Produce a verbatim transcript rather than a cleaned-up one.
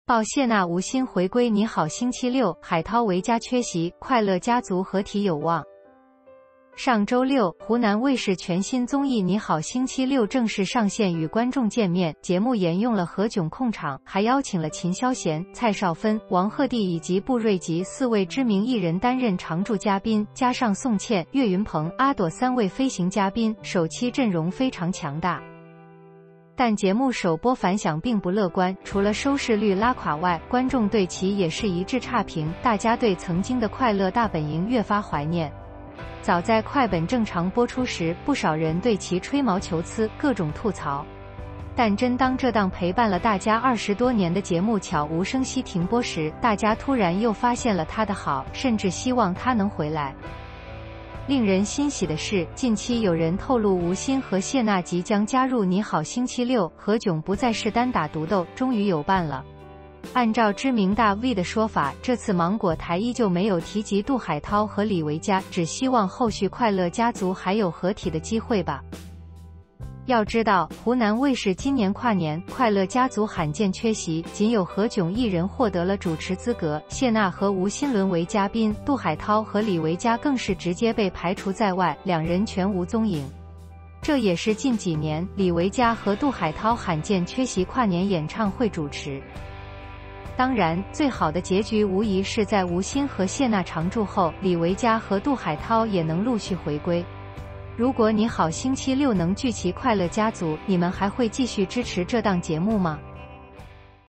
报谢娜吴昕回归你好星期六，海涛维嘉缺席，快乐家族合体有望。上周六，湖南卫视全新综艺《你好星期六》正式上线，与观众见面。节目沿用了何炅控场，还邀请了秦霄贤、蔡少芬、王鹤棣以及布瑞吉四位知名艺人担任常驻嘉宾，加上宋茜、岳云鹏、阿朵三位飞行嘉宾，首期阵容非常强大。但节目首播反响并不乐观，除了收视率拉垮外，观众对其也是一致差评。大家对曾经的快乐大本营越发怀念。早在快本正常播出时，不少人对其吹毛求疵，各种吐槽。但真当这档陪伴了大家二十多年的节目悄无声息停播时，大家突然又发现了它的好，甚至希望它能回来。令人欣喜的是，近期有人透露吴昕和谢娜即将加入《你好星期六》，何炅不再是单打独斗，终于有伴了。按照知名大 V 的说法，这次芒果台依旧没有提及杜海涛和李维嘉，只希望后续快乐家族还有合体的机会吧。要知道，湖南卫视今年跨年快乐家族罕见缺席，仅有何炅一人获得了主持资格，谢娜和吴昕沦为嘉宾，杜海涛和李维嘉更是直接被排除在外，两人全无踪影。这也是近几年李维嘉和杜海涛罕见缺席跨年演唱会主持。当然，最好的结局无疑是在吴昕和谢娜常驻后，李维嘉和杜海涛也能陆续回归。如果你好星期六能聚齐快乐家族，你们还会继续支持这档节目吗？